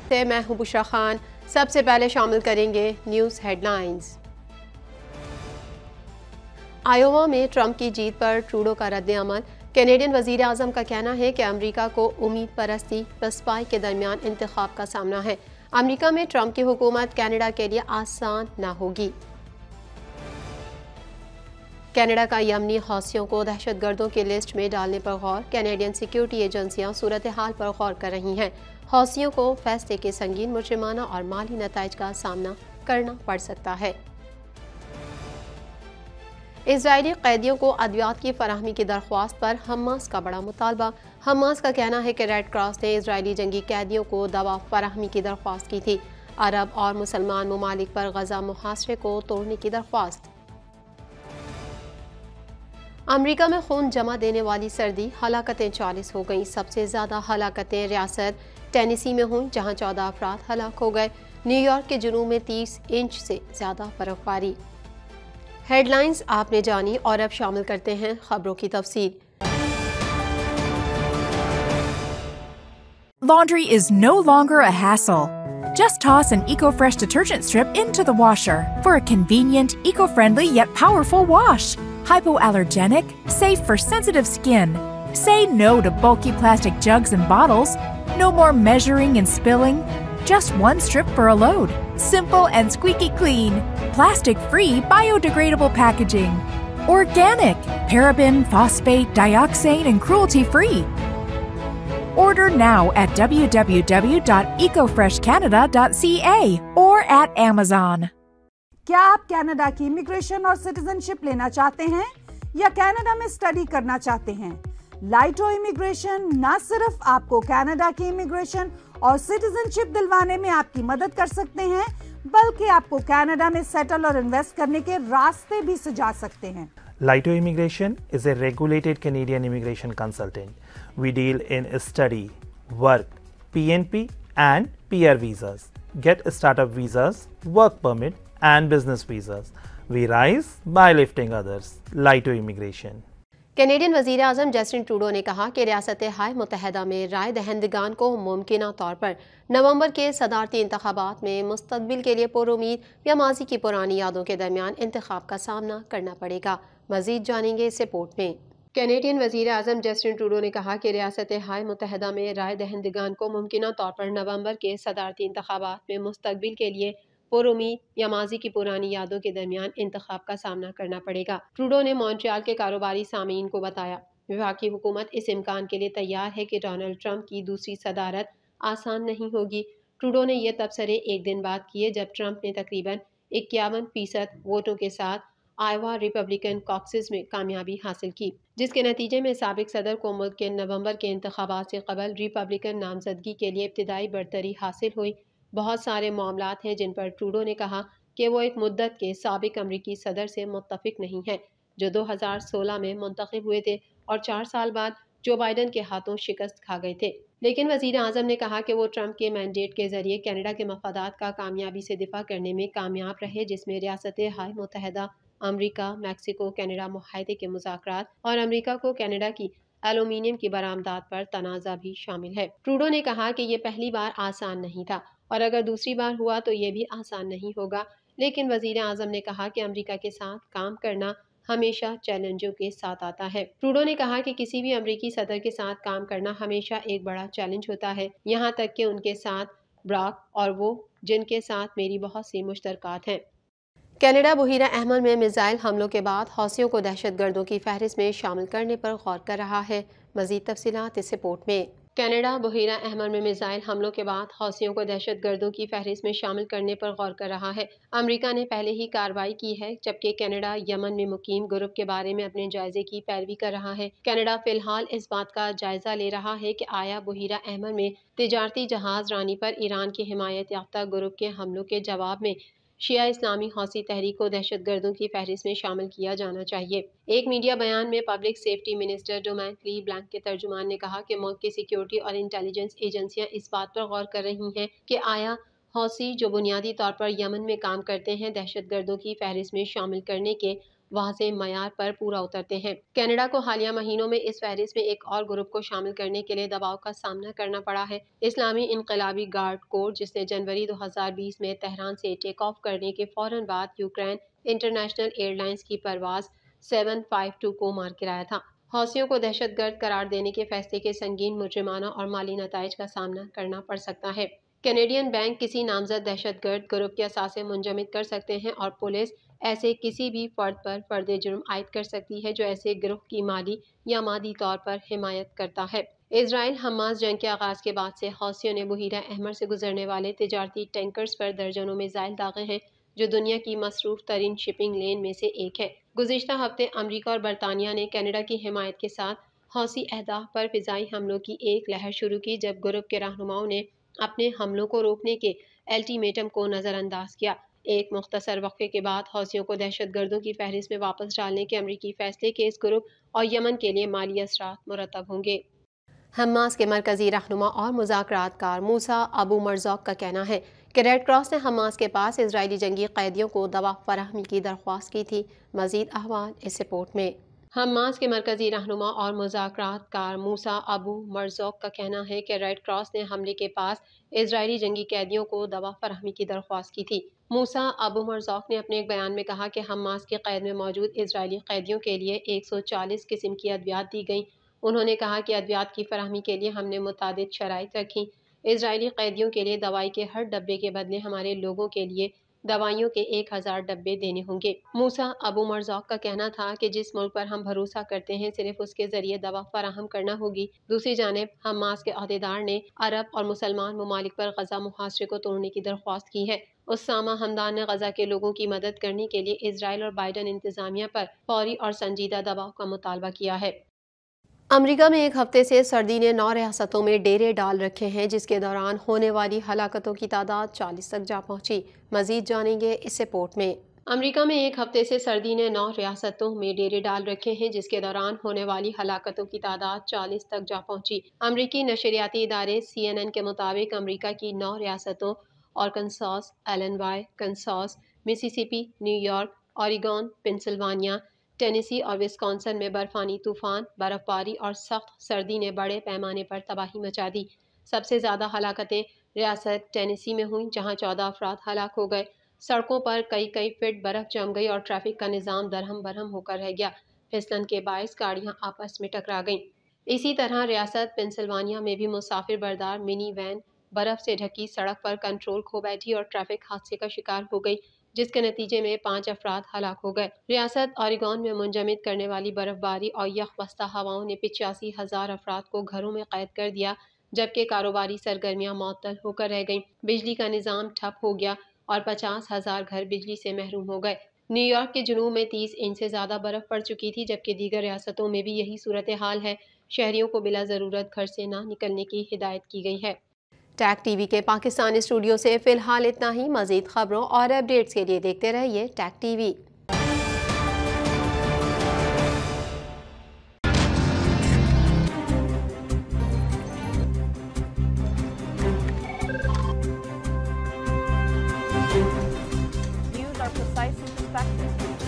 मैं हूं बुशरा खान। सबसे पहले शामिल करेंगे न्यूज़ हेडलाइंस। आयोवा में ट्रंप की जीत पर ट्रूडो का रद्द-ए-अमल। कैनेडियन वजीर आजम का कहना है कि अमरीका को उम्मीद परस्ती व स्पाई के दरमियान इंतखाब का सामना है। अमरीका में ट्रंप की हुकूमत कनाडा के लिए आसान न होगी। कनाडा का यमनी हौसियों को दहशतगर्दों की लिस्ट में डालने पर गौर। कैनेडियन सिक्योरिटी एजेंसियां सूरत हाल पर गौर कर रही हैं। हौसियों को फैसले के संगीन मुजरिमाना और माली नताइज का सामना करना पड़ सकता है। इजरायली कैदियों को अद्वियात की फराहमी की दरख्वास्त पर हमास का बड़ा मुतालबा। हमास का कहना है कि रेड क्रॉस ने इजरायली जंगी कैदियों को दवा फराहमी की दरख्वास्त की थी। अरब और मुसलमान ममालिक पर गजा मुहासरे को तोड़ने की दरख्वास्त। अमरीका में खून जमा देने वाली सर्दी, हलाकतें 40 हो गईं। सबसे ज़्यादा हलाकतें रियासत टेनेसी में हुई, जहां 14 अफराद हलाक हो गए। न्यूयॉर्क के जुनूब में 30 इंच से ज़्यादा बर्फबारी। हेडलाइंस आपने जानी और अब शामिल करते हैं खबरों की तफसील। Laundry is no longer a hassle. Just toss an EcoFresh detergent strip into the washer for a convenient, eco-friendly yet powerful wash. Hypoallergenic, safe for sensitive skin. Say no to bulky plastic jugs and bottles. No more measuring and spilling. Just one strip for a load. Simple and squeaky clean. Plastic-free, biodegradable packaging. Organic, paraben, phosphate, dioxane, and cruelty-free. Order now at www.ecofreshcanada.ca or at Amazon. क्या आप Canada की immigration और citizenship लेना चाहते हैं या Canada में study करना चाहते हैं? लाइटो इमिग्रेशन न सिर्फ आपको कनाडा की इमिग्रेशन और सिटीजनशिप दिलवाने में आपकी मदद कर सकते हैं, बल्कि आपको कनाडा में सेटल और इन्वेस्ट करने के रास्ते भी सुझा सकते हैं। Laito Immigration is a regulated Canadian immigration consultant. We deal in study, work, PNP and PR visas, get startup visas, work permit and business visas. We rise by lifting others. Laito Immigration. Canadian वजीर आजम Justin Trudeau ने कहा कि रियासत हाय मुत्तहदा में राय दहंदगान को मुमकिना तौर पर नवंबर के सदारती इंतखाबात में मुस्तकबिल के लिए पुरुमीद या माजी की पुरानी यादों के दरमियान इंतखाब का सामना करना पड़ेगा। मजीद जानेंगे इस रिपोर्ट में। कैनेडियन वजीर आजम जस्टिन ट्रूडो ने कहा कि रियासत हाय मुत्तहदा में राय दहंदगान को मुमकिना तौर पर नवंबर के सदारती इंतखाबात में मुस्तकबिल के लिए पुरुमीद या माजी की पुरानी यादों के दरमियान इंतखाब का सामना करना पड़ेगा। ट्रूडो ने मॉन्ट्रियल के कारोबारी सामीन को बताया, विभागीय हुकूमत इस इम्कान के लिए तैयार है कि डोनाल्ड ट्रंप की दूसरी सदारत आसान नहीं होगी। ट्रूडो ने यह तबसरे एक दिन बाद किए जब ट्रंप ने तकरीबन 51% वोटों के साथ आयोवा रिपब्लिकन कॉकसेस में कामयाबी हासिल की, जिसके नतीजे में साबिक सदर को मुल्क के नवंबर के इंतखाबात से कबल रिपब्लिकन नामजदगी के लिए इब्तिदाई बरतरी हासिल हुई। बहुत सारे मामलात हैं जिन पर ट्रूडो ने कहा कि वो एक मुद्दत के साबिक अमरीकी सदर से मुत्तफिक नहीं है, जो 2016 में मुंतखब हुए थे और 4 साल बाद जो बाइडन के हाथों शिकस्त खा गए थे। लेकिन वजीर आजम ने कहा कि वो ट्रंप के मैंडेट के जरिए कनाडा के मफादात का कामयाबी से दिफा करने में कामयाब रहे, जिसमें रियासत हाय मुत्तहदा, अमरीका, मैक्सिको कनाडा मुआहदे के मुज़ाकरात और अमरीका को कनाडा की एलुमिनियम की बरामदात पर तनाज़ा भी शामिल है। ट्रूडो ने कहा कि ये पहली बार आसान नहीं था और अगर दूसरी बार हुआ तो ये भी आसान नहीं होगा, लेकिन वजीर आजम ने कहा कि अमरीका के साथ काम करना हमेशा चैलेंजों के साथ आता है। ट्रूडो ने कहा कि किसी भी अमरीकी सदर के साथ काम करना हमेशा एक बड़ा चैलेंज होता है, यहाँ तक कि उनके साथ ब्राक और वो जिनके साथ मेरी बहुत सी मुश्तरकात हैं। कनाडा बुहीरा अहमद में मिसाइल हमलों के बाद हौसियों को दहशतगर्दों की फहरिस्त में शामिल करने पर गौर कर रहा है। मजीद तफसीलात इस रिपोर्ट में। कनाडा बुहीरा अहमद में मिसाइल हमलों के बाद हौसियों को दहशतगर्दों की फहरिस्त में शामिल करने पर गौर कर रहा है। अमरीका ने पहले ही कार्रवाई की है, जबकि कनाडा यमन में मुकीम ग्रुप के बारे में अपने जायजे की पैरवी कर रहा है। कनाडा फिलहाल इस बात का जायजा ले रहा है कि आया बुहीरा अहमद में तिजारती जहाज रानी पर ईरान के हिमायत याफ्ता ग्रुप के हमलों के जवाब में शिया इस्लामी हौसी तहरीक को दहशतगर्दों की फहरिस्त में शामिल किया जाना चाहिए। एक मीडिया बयान में public safety minister Domain Cleveland के तर्जुमान ने कहा कि मुल्क की सिक्योरिटी और इंटेलिजेंस एजेंसियां इस बात पर गौर कर रही हैं कि आया हौसी जो बुनियादी तौर पर यमन में काम करते हैं दहशतगर्दों की फहरिस्त में शामिल करने के वाज़े मयार पर पूरा उतरते हैं। कनाडा को हालिया महीनों में इस फहरिस्त में एक और ग्रुप को शामिल करने के लिए दबाव का सामना करना पड़ा है। इस्लामी इनकलाबी गार्ड कोर, जिसने जनवरी 2020 में तेहरान से टेक ऑफ करने के फौरन बाद यूक्रेन इंटरनेशनल एयरलाइंस की परवाज 752 को मार गिराया था। हौसियों को दहशतगर्द करार देने के फैसले के संगीन मुजरिमाना और माली नताइज का सामना करना पड़ सकता है। कैनेडियन बैंक किसी नामजद दहशतगर्द ग्रुप के असासे मुंजमद कर सकते हैं और पुलिस ऐसे किसी भी फर्द पर फर्द जुर्म आयद कर सकती है जो ऐसे ग्रुप की माली या मादी तौर पर हिमायत करता है। इजराइल हमास जंग के आगाज के बाद से हौसियों ने बहीरा अहमर से गुजरने वाले तिजारती टैंकर्स पर दर्जनों मिसाइल दागे हैं, जो दुनिया की मसरूफ तरीन शिपिंग लेन में से एक है। गुज़िश्ता हफ्ते अमरीका और बरतानिया ने कनाडा की हिमायत के साथ हौसी अहदाफ पर फिजाई हमलों की एक लहर शुरू की, जब ग्रुप के रहनुमाओं ने अपने हमलों को रोकने के अल्टीमेटम को नज़रअंदाज किया। एक मुख्तसर वक्फे के बाद हौसियों को दहशतगर्दों की फहरिस्त में वापस डालने के अमरीकी फैसले के इस ग्रुप और यमन के लिए माली असरात मुरतब होंगे। हमास के मरकजी रहनुमा और मुज़ाकरातकार मूसा अबू मरज़ौक का कहना है कि रेड क्रॉस ने हमास के पास इजरायली जंगी कैदियों को दवा फराहमी की दरख्वास्त की थी। मज़ीद अहवाल इस रिपोर्ट में। हमास के मरकजी रहनुमा और मुज़ाकरातकार मूसा अबू मरज़ौक का कहना है कि रेड क्रॉस ने हमले के पास इजरायली जंगी कैदियों को दवा फराहमी की दरख्वास्त की थी। मूसा अबू मरज़ौक ने अपने एक बयान में कहा कि हमास के कैद में मौजूद इजरायली कैदियों के लिए 140 किस्म की अद्वियात दी गई। उन्होंने कहा कि अद्वियात की फराहमी के लिए हमने मुतादिद शराइत रखी। इजरायली कैदियों के लिए दवाई के हर डब्बे के बदले हमारे लोगों के लिए दवाइयों के 1000 डब्बे देने होंगे। मूसा अबू मरज़ौक का कहना था कि जिस मुल्क पर हम भरोसा करते हैं सिर्फ उसके जरिए दवा फराहम करना होगी। दूसरी जानिब हमास के अहदेदार ने अरब और मुसलमान ममालिक पर गजा मुहासरे को तोड़ने की दरख्वास्त की है। उसामा हमदान ने गजा के लोगों की मदद करने के लिए इजराइल और बाइडन इंतजामिया पर फौरी और संजीदा दबाव का मुतालबा किया है। अमेरिका में एक हफ्ते से सर्दी ने 9 रियासतों में डेरे डाल रखे हैं, जिसके दौरान होने वाली हलाकतों की तादाद 40 तक जा पहुंची। मजीद जानेंगे इस रिपोर्ट में। अमेरिका में एक हफ्ते से सर्दी ने 9 रियासतों में डेरे डाल रखे हैं, जिसके दौरान होने वाली हलाकतों की तादाद 40 तक जा पहुंची। अमरीकी नशरियाती इदारे CNN के मुताबिक अमरीका की 9 रियासतों Arkansas, Illinois, Kansas, Mississippi, New York, Oregon, Pennsylvania, Tennessee और विस्कॉन्सन में बर्फानी तूफान, बर्फबारी और सख्त सर्दी ने बड़े पैमाने पर तबाही मचा दी। सबसे ज़्यादा हलाकतें रियासत टेनेसी में हुई, जहां 14 अफराद हलाक हो गए। सड़कों पर कई फीट बर्फ जम गई और ट्रैफिक का निज़ाम दरहम बरहम होकर रह गया। फिसलन के बायस गाड़ियां आपस में टकरा गईं। इसी तरह रियासत पेंसिल्वानिया में भी मुसाफिर बरदार मिनी वैन बर्फ से ढकी सड़क पर कंट्रोल खो बैठी और ट्रैफिक हादसे का शिकार हो गई, जिसके नतीजे में 5 अफराद हलाक हो गए। रियासत ओरेगन में मुंजमद करने वाली बर्फबारी और यखबस्ता हवाओं ने 85,000 अफराद को घरों में कैद कर दिया, जबकि कारोबारी सरगर्मियां मुअत्तल होकर रह गईं। बिजली का निज़ाम ठप हो गया और 50,000 घर बिजली से महरूम हो गए। न्यूयॉर्क के जुनूब में 30 इंच से ज़्यादा बर्फ पड़ चुकी थी, जबकि दीगर रियासतों में भी यही सूरत हाल है। शहरियों को बिला ज़रूरत घर से ना निकलने की हिदायत की गई है। टैग टीवी के पाकिस्तानी स्टूडियो से फिलहाल इतना ही। मज़ीद खबरों और अपडेट्स के लिए देखते रहिए Tag TV. Views are precise and perspective.